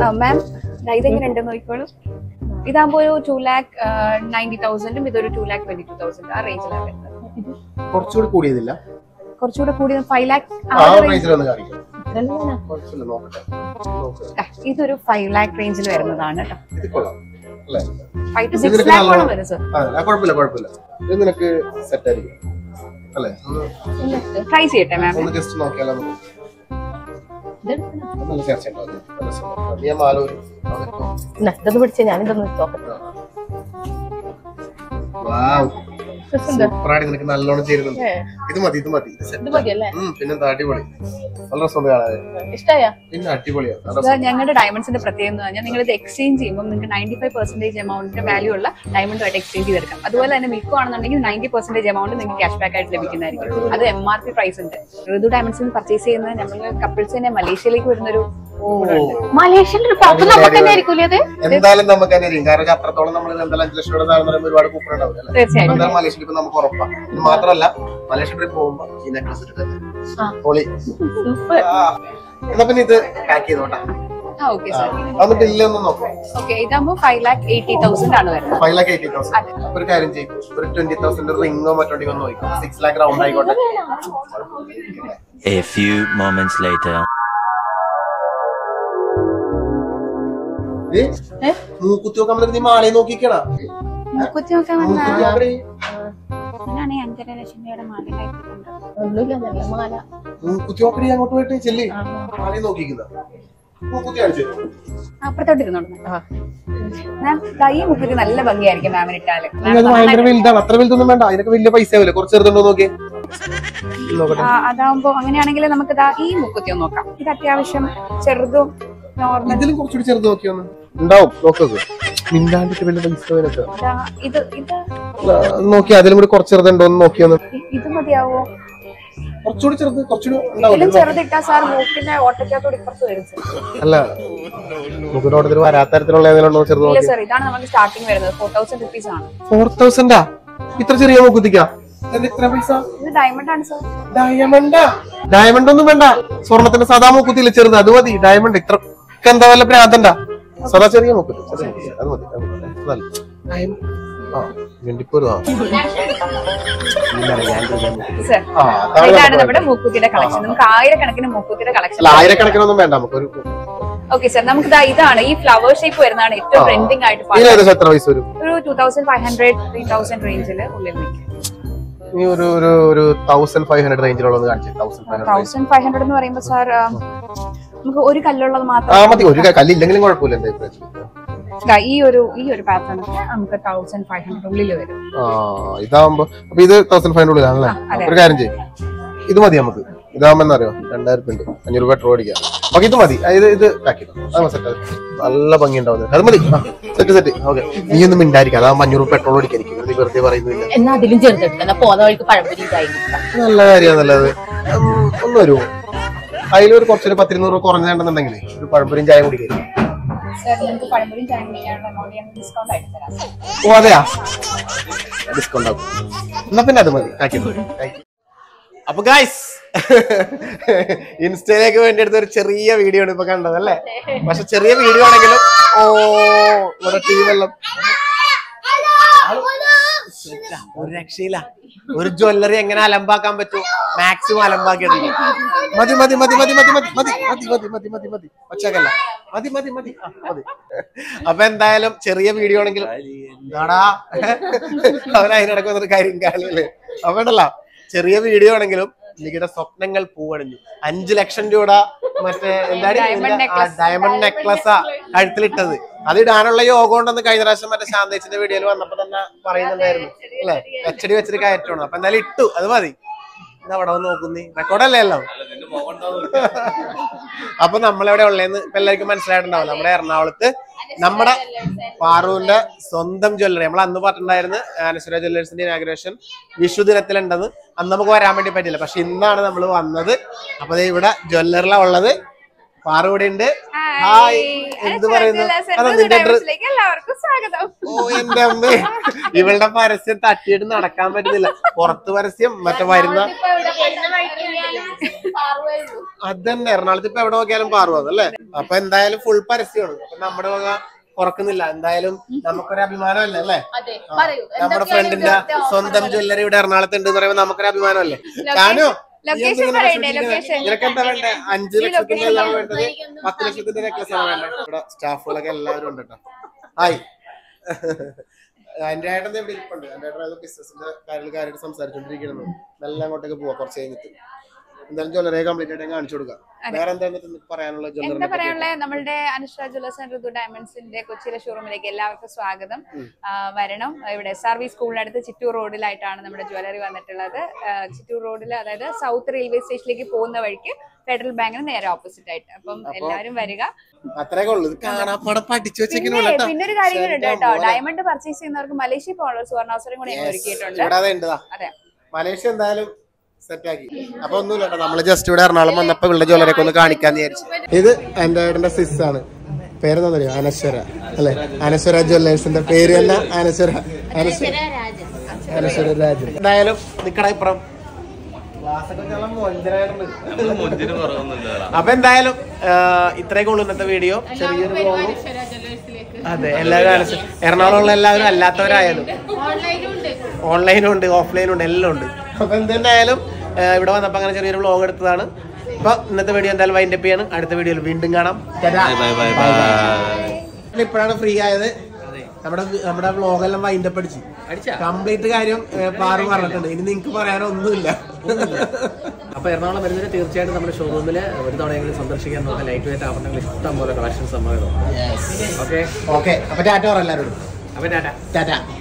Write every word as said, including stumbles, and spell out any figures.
മാം ഇതെങ്ങനെ ഉണ്ടെന്ന് നോക്കിക്കോളൂ. ഇതാകുമ്പോ ഒരു ടു ലാക്ക് നയൻറ്റി തൗസൻഡും ഇതൊരു two lakh twenty two thousand ആ റേഞ്ചിലാണ് വരുന്നത്. കുറച്ചുകൂടി കൂടിയതില്ല, കുറച്ചുകൂടെ കൂടി ഫൈവ് ലാക്ക് ഇതൊരു ഫൈവ് ലാക്ക് റേഞ്ചിൽ വരുന്നതാണ് കേട്ടോ. ഫൈവ് ടു സിക്സ് ലാക്കോളം വരും സർ. കുഴപ്പമില്ല കുഴപ്പമില്ല, ഇത് നിനക്ക് സെറ്റ് ആയിരിക്കും അല്ലേ? ട്രൈ ചെയ്യട്ടെ മാം. ഒന്ന് ജസ്റ്റ് നോക്കിയാലോ നമുക്ക്. ഇതൊന്ന് പിടിച്ച ഞാനിതൊന്ന് നോക്കട്ടെ. സൂപ്പറായിട്ട് നിനക്ക് നല്ലോണം ചേരുന്നുണ്ട്. ഇത് മതി ഇത് മതി പിന്നെന്താ അടിപൊളി, നല്ല രസം കാണാതെ. പിന്നെ അടിപൊളിയാണ്. ഞങ്ങളുടെ ഡയമണ്ട്സിന്റെ പ്രത്യേകത എന്ന് പറഞ്ഞാൽ നിങ്ങൾ ഇത് എക്സ്ചേഞ്ച് ചെയ്യുമ്പോൾ നിങ്ങൾക്ക് നയൻറ്റി ഫൈവ് പെർസെന്റേജ് എമൗണ്ടിന്റെ വാല്യൂ ഉള്ള ഡയമണ്ടുമായിട്ട് എക്സ്ചേഞ്ച് ചെയ്തെടുക്കാം. അതുപോലെ തന്നെ മിൽക്കോ ആണെന്നുണ്ടെങ്കിൽ നയൻറ്റി പെർസെന്റേജ് എമൗണ്ട് നിങ്ങൾക്ക് ക്യാഷ് ബാക്ക് ആയിട്ട് ലഭിക്കുന്നതായിരിക്കും. അത് എം ആർ പി പ്രൈസ് ഉണ്ട്. ഋതു ഡയമണ്ട്സിന് പർച്ചേസ് ചെയ്യുന്നത് നമ്മൾ കപ്പിൾസ് തന്നെ മലേഷ്യയിലേക്ക് വരുന്നൊരു മലേഷ്യയിൽ എന്തായാലും നമുക്ക് തന്നെ അറിയാം. കാരണം അത്രത്തോളം നമ്മൾ എന്തായാലും അഞ്ച് ലക്ഷം രൂപ ഒരുപാട് കൂപ്പൺ ഉണ്ടാവില്ല. തീർച്ചയായും മലേഷ്യയിൽ ഇപ്പൊ നമുക്ക് ഉറപ്പാണ്. ഇത് മാത്രമല്ല മലേഷ്യ ട്രിപ്പ് പോകുമ്പോ ഈ നെക്ലസ് പൊളി. എന്നാ പിന്നെ ഇത് പാക്ക് ചെയ്തോട്ടാ. എന്നിട്ട് ഇല്ലൊന്നും നോക്കാം. ഇതാകുമ്പോ ഫൈവ് ലാക്ക് എയ്റ്റി തൗസൻഡ് ആണ് വരുന്നത്. ഫൈവ് ലാക്ക് എയ്റ്റി തൗസൻഡ് ഒരു കാര്യം ചെയ്യും, ഒരു ട്വന്റി തൗസൻഡ് റിംഗോ മറ്റോ ഒന്ന് നോക്കാം. സിക്സ് ലാക്ക് റൗണ്ട് ആയിക്കോട്ടെ. A few moments later. മൂക്കുത്തി നോക്കാൻ നീ മാളെ നോക്കിക്കണ. മൂക്കുത്തി നോക്കാൻ അഞ്ചര ലക്ഷം രൂപയുടെ മാല. മൂക്കുത്തി നോക്കണി അങ്ങോട്ട് പോയിട്ട് ചെല്ലി മാളെ നോക്കിക്കുന്ന മൂക്കുത്തി കാണിച്ചു. അപ്പുറത്തോട്ടിരുന്നോണ്ട് ഈ മുക്കുത്തി നല്ല ഭംഗിയായിരിക്കും മാമിന് ഇട്ടാല്. ഭയങ്കര വലുതാണ്. അത്ര വലുതൊന്നും വേണ്ട, അതിനൊക്കെ വലിയ പൈസ ആവില്ല. കുറച്ച് ചെറുതുണ്ടോ നോക്കി. അതാവുമ്പോ അങ്ങനെയാണെങ്കിൽ നമുക്ക് ഈ മുക്കുത്തി ഒന്ന് നോക്കാം. ഇത് അത്യാവശ്യം ചെറുതും നോർമൽ. ഇതിലും കുറച്ചുകൂടി ചെറുത് നോക്കിയൊന്ന് ഉണ്ടാവും. നോക്കത് മിണ്ടാണ്ടിട്ട് വലിയ പൈസ ഇത് ഇത് നോക്കി. അതിലും കൂടി കുറച്ച് ചെറുതുണ്ടോ എന്ന് നോക്കിയൊന്ന്. ഇത് മതിയാവോ? കുറച്ചുകൂടി ചെറുത് കുറച്ചുകൂടി ചെറുതിട്ടാ സാർ മൂക്കിന്റെ ഓട്ടയ്ക്കകത്തോട് ഇപ്പുറത്ത് വരും. അല്ല മൂക്കിന്റെ ഓട്ടത്തിൽ വരാത്ത തരത്തിലുള്ള ഏതെങ്കിലും ചെറുത് നോക്കി. സാർ ഇതാണ് നമുക്ക് സ്റ്റാർട്ടിംഗ് വരുന്നത്. ഫോർ തൗസൻഡ് റുപ്പീസ് ആണ്. ഫോർ തൗസൻഡാ ഇത്ര ചെറിയ മൂക്കുത്തിക്കാ? എത്ര പൈസ? ഇത് ഡയമണ്ട് ആണ് സാർ. ഡയമണ്ടാ? ഡയമണ്ട് ഒന്നും വേണ്ട, സ്വർണത്തിന്റെ സാധാ മൂക്കുത്തിയില്ല ചെറുത്, അത് മതി. ഡയമണ്ട് ഇത്ര എന്താ വല്ല പ്രാന്തണ്ട, സദാ ചെറിയ മൂക്കുത്തി അത് മതി. ഇതാണ് നമ്മുടെ മൂക്കുത്തിയുടെ കളക്ഷൻ. നമുക്ക് ആയിരക്കണക്കിന് മൂക്കുത്തിയുടെ കളക്ഷൻ. ആയിരക്കണക്കിനൊന്നും വേണ്ട നമുക്കൊരു. ഓക്കെ സാർ, നമുക്ക് ഇതാണ് ഈ ഫ്ലവർ ഷേപ്പ് വരുന്നതാണ് ഏറ്റവും ട്രെൻഡിങ് ആയിട്ട്. ഒരു two thousand five hundred three thousand റേഞ്ചിൽ ഉള്ളിൽ നിൽക്കും. ഒരു ഒരു തൗസൻഡ് ഫൈവ് ഹൺഡ്രഡ് റേഞ്ചിലുള്ളത് കാണിച്ചു. തൗസൻഡ് ഫൈവ് ഹൺഡ്രഡ് എന്ന് പറയുമ്പോ സാർ നമുക്ക് ഒരു കല്ലുള്ളത് മാത്രം മതി. ഒരു കല്ലില്ലെങ്കിലും കുഴപ്പമില്ല. ഈ ഒരു ഈ ഒരു പാറ്റേൺ നമുക്ക് തൗസൻഡ് ഫൈവ് ഹൺഡ്രഡ് ഉള്ളിൽ വരും. ഇതാവുമ്പോ അപ്പൊ ഇത് തൗസൻഡ് ഫൈവ് ഹൺഡ്രഡ് ഉള്ളിലാണല്ലേ? ഒരു കാര്യം ചെയ്യും, ഇത് മതി നമുക്ക്. ഇതാവുമ്പോ എന്താ അറിയോ, രണ്ടായിരം രൂപ ഉണ്ട്, അഞ്ഞൂറ് രൂപ പെട്രോൾ അടിക്കാം. ഓക്കെ ഇത് മതി. ഇത് ഇത് പാക്ക് ചെയ്തോ. സെറ്റ് നല്ല ഭംഗി ഉണ്ടാവുന്നത്. അത് മതി. Set set. ഓക്കെ നീ ഒന്നും മിണ്ടായിരിക്കും. അതാവുമ്പോ അഞ്ഞൂറ് രൂപ പെട്രോൾ അടിക്കായിരിക്കും. വെറുതെ പറയുന്നില്ല. നല്ല കാര്യമാണ്. നല്ലത് ഒന്ന് വരുമോ? അതിലൊരു കുറച്ചൊരു പത്തിരുന്നൂറ് രൂപ കുറഞ്ഞുണ്ടെന്നുണ്ടെങ്കിൽ ഒരു പഴംപൊരിയും ചായ കുടിക്കും. ഓ അതെയാ, ഡിസ്കൗണ്ട് ആവും. എന്നാ പിന്നെ അത് മതി. അപ്പൊ ഗൈസ്, ഇൻസ്റ്റയിലേക്ക് വേണ്ടി എടുത്ത ഒരു ചെറിയ വീഡിയോ ആണ് ഇപ്പൊ കണ്ടത് അല്ലേ? പക്ഷെ ചെറിയ വീഡിയോ ആണെങ്കിലും ഓ ഇവിടെ ടീമെല്ലാം ഒരു രക്ഷയില്ല. ഒരു ജ്വല്ലറി എങ്ങനെ അലമ്പാക്കാൻ പറ്റും? മാക്സിമം അലമ്പാക്കിയിട്ടുണ്ട്. മതി മതി മതി മതി മതി മതി മതി മതി മതി മതി മതി മതി ഒച്ചക്കല്ല മതി മതി മതി മതി. അപ്പൊ എന്തായാലും ചെറിയ വീഡിയോ ആണെങ്കിലും എന്താടാ അവൻ അതിനിടക്ക് വന്നൊരു കാര്യം കാണില്ലേ? അപ്പൊ ഉണ്ടല്ലോ, ചെറിയ വീഡിയോ ആണെങ്കിലും നിങ്ങളുടെ സ്വപ്നങ്ങൾ പൂവണിഞ്ഞു. അഞ്ചു ലക്ഷം രൂപ മറ്റേ എന്താണ് ഡയമണ്ട് നെക്ലസാ കഴുത്തിലിട്ടത്. അത് ഇടാനുള്ള യോഗം ഉണ്ടെന്ന് കഴിഞ്ഞ പ്രാവശ്യം മറ്റേ ശാന്തേച്ചിന്റെ വീഡിയോയിൽ വന്നപ്പോ തന്നെ പറയുന്നുണ്ടായിരുന്നു അല്ലെ? അച്ചടി വെച്ചിട്ട് കയറ്റണം. അപ്പൊ എന്തായാലും ഇട്ടു, അത് മതി. അവിടെ വന്ന് നോക്കുന്നേ, റെക്കോർഡല്ലേ എല്ലാം. അപ്പൊ നമ്മളെവിടെ ഉള്ളതെന്ന് ഇപ്പൊ എല്ലാവർക്കും മനസ്സിലായിട്ടുണ്ടാവും. നമ്മുടെ എറണാകുളത്ത് നമ്മുടെ പാറുവിന്റെ സ്വന്തം ജ്വല്ലറി. നമ്മൾ അന്ന് പറഞ്ഞിട്ടുണ്ടായിരുന്നു അനശ്വര ജ്വല്ലേഴ്സിന്റെ ഇനാഗുറേഷൻ വിഷു ദിനത്തിലുണ്ടെന്ന്. അന്ന് നമുക്ക് വരാൻ വേണ്ടി പറ്റില്ല. പക്ഷെ ഇന്നാണ് നമ്മൾ വന്നത്. അപ്പൊ ഇവിടെ ജ്വല്ലറിലാണ് ഉള്ളത്. പാറു ഇവിടെ ഉണ്ട്. ഹായ്, എന്ത് പറയുന്നു? എല്ലാവർക്കും സ്വാഗതം. ഓ എന്റെ അമ്മേ, ഇവളുടെ പരസ്യം തട്ടിയിട്ട് നടക്കാൻ പറ്റുന്നില്ല. പുറത്ത് പരസ്യം മറ്റേ വരുന്ന അതന്നെ, എറണാകുളത്ത് ഇപ്പൊ എവിടെ നോക്കിയാലും പാറുവാണ് അല്ലേ. അപ്പൊ എന്തായാലും ഫുൾ പരസ്യമാണ്. അപ്പൊ നമ്മുടെ വക കുറക്കുന്നില്ല. എന്തായാലും നമുക്കൊരു അഭിമാനമല്ലേ അല്ലേ? നമ്മുടെ ഫ്രണ്ടിന്റെ സ്വന്തം ജ്വല്ലറി ഇവിടെ എറണാകുളത്ത് ഉണ്ട് എന്ന് പറയുമ്പോൾ നമുക്കൊരു അഭിമാനമല്ലേ? ഞാനോ നിനക്ക് എന്താ വേണ്ടേ? അഞ്ചു ലക്ഷത്തിന്റെ എല്ലാം വേണ്ടത്, പത്ത് ലക്ഷത്തിന്റെ നെക്ലസ് ആണ് വേണ്ടത്. ഇവിടെ സ്റ്റാഫുകളൊക്കെ എല്ലാവരും ഉണ്ട് കേട്ടോ. ഹായ്, എന്റെ ഏട്ടൻ ഇവിടെ ഇരിപ്പുണ്ട്. എന്റെ ഏട്ടൻ ബിസിനസിന്റെ കാര്യമായിട്ട് സംസാരിച്ചോണ്ടിരിക്കുന്നു. നല്ല അങ്ങോട്ടേക്ക് പോവാ കുറച്ച് കഴിഞ്ഞിട്ട്. എന്തായാലും ജ്വല്ലറി കംപ്ലീറ്റ് ആയിട്ട് കാണിച്ചു കൊടുക്കാം. വേറെ എന്താ പറയാനുള്ള ജ്വല്ലറി? എന്താ പറയാനുള്ള, നമ്മളുടെ അനുഷ്ഠ ജ്വല്ലേഴ്സ് ആൻഡ് ഋതു ഡയമണ്ട്സിന്റെ കൊച്ചിയിലെ ഷോറൂമിലേക്ക് എല്ലാവർക്കും സ്വാഗതം. വരണം. ഇവിടെ എസ് ആർ വി സ്കൂളിനടുത്ത് ചിറ്റൂർ റോഡിലായിട്ടാണ് നമ്മുടെ ജ്വല്ലറി വന്നിട്ടുള്ളത്. ചിറ്റൂർ റോഡിൽ, അതായത് സൗത്ത് റെയിൽവേ സ്റ്റേഷനിലേക്ക് പോകുന്ന വഴിക്ക് ഫെഡറൽ ബാങ്കിന് നേരെ ഓപ്പോസിറ്റ് ആയിട്ട്. അപ്പം എല്ലാവരും വരിക. പിന്നെ ഒരു കാര്യം കൂടെ കേട്ടോ, ഡയമണ്ട് പർച്ചേസ് ചെയ്യുന്നവർക്ക് മലേഷ്യ പോകാനുള്ള സുവർണാവസരം കൂടി ഞങ്ങൾ ഒരുക്കിയിട്ടുണ്ട്. അതെ, മലേഷ്യ എന്തായാലും സെറ്റാക്കി. അപ്പൊ ഒന്നുമില്ല കേട്ടോ, നമ്മള് ജസ്റ്റ് ഇവിടെ എറണാകുളം വന്നപ്പോ ഇവിടെ ജ്വല്ലറി ഒക്കെ ഒന്ന് കാണിക്കാന്ന് വിചാരിച്ചു. ഇത് എന്റെ ഏട്ടന്റെ സിസ് ആണ്. പേരെന്താ അറിയോ? അനശ്വര അല്ലെ? അനശ്വര ജ്വല്ലേഴ്സിന്റെ പേര് തന്നെ അനശ്വര അനശ്വര അനശ്വര രാജൻ. എന്തായാലും നിക്കട ഇപ്പുറം അപ്പൊ എന്തായാലും ഇത്രയൊക്കെ ഉള്ളു ഇന്നത്തെ വീഡിയോ. ചെറിയൊരു വ്ലോഗും. അതെ, എല്ലാവരും എറണാകുളമുള്ള എല്ലാവരും അല്ലാത്തവരായാലും ഓൺലൈനും ഉണ്ട്, ഓഫ്ലൈനും ഉണ്ട്, എല്ലാം ഉണ്ട്. അപ്പൊ എന്തായാലും ഇവിടെ വന്നപ്പോ അങ്ങനെ ചെറിയൊരു വ്ലോഗ് എടുത്തതാണ്. അപ്പൊ ഇന്നത്തെ വീഡിയോ എന്തായാലും വൈൻഡപ്പ് ചെയ്യാണ്. അടുത്ത വീഡിയോയിൽ വീണ്ടും കാണാം. ഇപ്പോഴാണ് ഫ്രീ ആയത്. നമ്മുടെ നമ്മുടെ വ്ലോഗെല്ലാം വൈൻഡപ്പ് അടിച്ച് കംപ്ലീറ്റ് കാര്യം പാറു പറഞ്ഞിട്ടുണ്ട്. ഇനി നിങ്ങക്ക് പറയാനൊന്നുമില്ല. അപ്പൊ എറണാകുളം വരുന്നതിന് തീർച്ചയായിട്ടും നമ്മുടെ ഷോറൂമിൽ ഒരു തവണയെങ്കിലും സന്ദർശിക്കാൻ നോക്കാം. ലൈറ്റ് വെയിറ്റ് ആഭരണങ്ങൾ ഇഷ്ടം പോലെ കളക്ഷൻസ് നമ്മൾ. ഓക്കെ ഓക്കെ അപ്പൊ ടാറ്റ പറ എല്ലാവരോടും. അപ്പൊ ടാറ്റ ടാറ്റ.